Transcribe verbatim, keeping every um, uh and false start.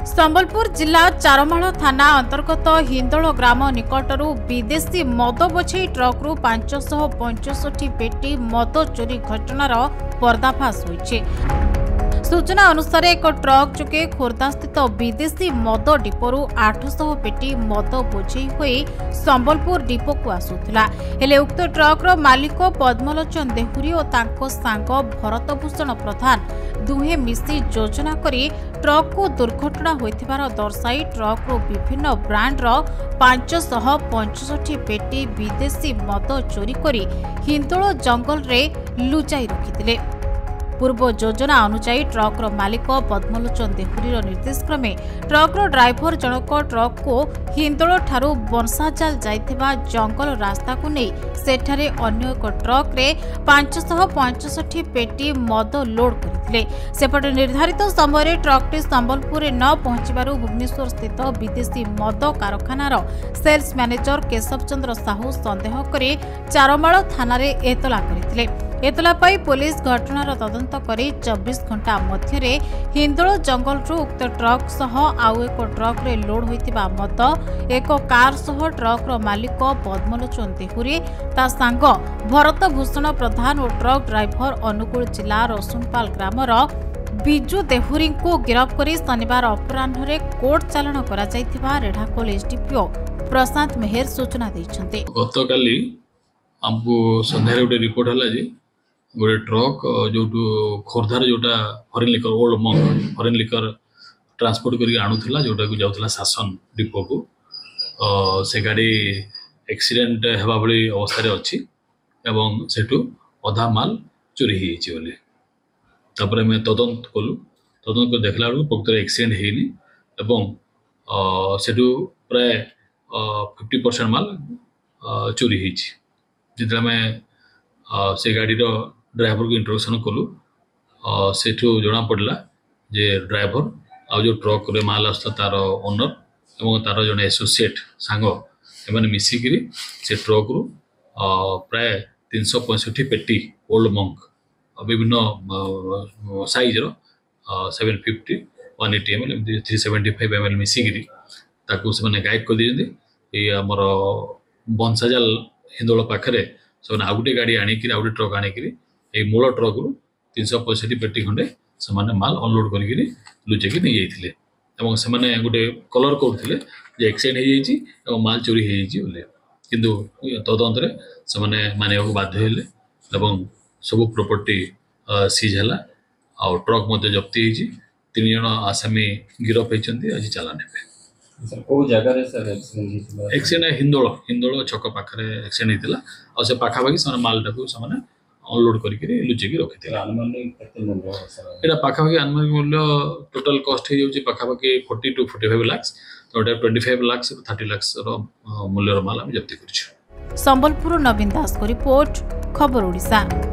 संबलपुर जिला चारमाल थाना अंतर्गत हिंदोल ग्राम निकटरू विदेशी मद बोझे ट्रक्रु पांच सौ पंचष्टि पेटी मद चोरी घटनार पर्दाफाश होइछे। सूचना अनुसार एक ट्रक जोगे खोर्धा स्थित विदेशी मद डिपोरू आठ सौ पेटी मद बोझे हुई संबलपुर डिपो को आसुथिला। हेले उक्त ट्रक्र मालिक पद्मलोचन देहुरी और तांको सांग भरतभूषण प्रधान दुहे मिसी योजना करी ट्रक को दुर्घटना होइथिबार दर्शाई ट्रक्र विभिन्न ब्रांडर पांच सौ पंचष्टि पेटी विदेशी मद चोरी करी हिंदोल जंगल रे लुचाई रखिथिले। पूर्व योजना अनुसार ट्रक्र मालिक पद्मलोचन देहुरीर निर्देश क्रमे ट्रक्र ड्राइवर जनक ट्रक को हिंदोल ठारू बंसाजाल जाइथिबा जंगल रास्ता को नहीं सेठारे अन्य एक ट्रक रे पांच सौ पंचष्टि पेटी मद लोड करथिले। सेपटे निर्धारित समय ट्रकटी संबलपुर न पहुंचबारु भुवनेश्वर स्थित विदेशी मद कारखानार सेल्स मैनेजर केशव चंद्र साहू संदेह करे चारमाल थाना रे एतला करथिले। एतला पाई पुलिस घटनार तदंत करी चौबीस घंटा मध्यरे हिंदोल जंगल उक्त ट्रक सह आउ एक ट्रक रे लोड होइतिबा मद एक कार सह ट्रक मालिक पद्मलोचन देहुरी ता सांग भरतभूषण प्रधान और ट्रक ड्राइवर अनुगुल जिला रसुनपाल ग्रामर बिजू देहुरी को गिरफ्त करी शनिवार अपराह्न कोर्ट चालाण करा जाइतिबा रेढाखोल एसडीपीओ प्रशांत मेहर सूचना दैछन्ते। गतकाली हमको संध्यारे गोटे रिपोर्ट हला जे गोटे ट्रक जो खोर्धार जोटा foreign liquor Old Monk foreign liquor transport करके आणुला जोटा को जाउथला शासन डिपो को से गाड़ी एक्सीडेंट हेबा भली अवस्था रे अछि एवं सेटू अधा माल चोरी हे छि बोले तापर में तदंत कलु तदंत को देखला प्रकृत एक्सीडेंट हेनी एवं सेटू प्राय फिफ्टी परसेंट माल चोरी हे छि जितला में से गाड़ी रो ड्राइवर को इंट्रोडक्शन कलु से जना पड़ा जे ड्राइवर आ जो ट्रक रे माल आसता तार ओनर एवं तार जने एसोसिएट सांग एमाने मिसिकिरी से ट्रक रु प्राय तीन सौ पैंसठ पेटी ओल्ड मंक विभिन्न साइज रो seven fifty one eighty M L three seventy five M L मिसिकिरी ताकू से माने गाइड कर दियंती ए हमर बंसाजाल हिंदोल पाखरे से आउ गोटे गाड़ी आनिक आउ गोटे ट्रक आनिक मूल ट्रक रु तीन सौ पैंसठ पेटी खंडे से माल अनलोड कर लुचेक नहीं जाते से गोटे कलर करते एक्सीडेंट हो माल चोरी होले किंतु तदंत से मानवा बाध्य हेले सब प्रॉपर्टी सीज है आ ट्रक मध्य जप्ती होती तीन जन आसामी गिरफ होती आज चालान एक्सीडेंट हिंदोल हिंदोल छक पाखे एक्सीडेंट होता और से पाखापाखि से मालटा को अनलोड करके लुचेक रखी यहाँ पाखापाखि आनुमानिक मूल्य टोटाल कस्ट हो पाखापाखि forty two forty five lakhs तो twenty five lakhs thirty lakhs मूल्यर माल आम जब्ती कर। संबलपुर नवीन दास को रिपोर्ट खबर ओडिशा।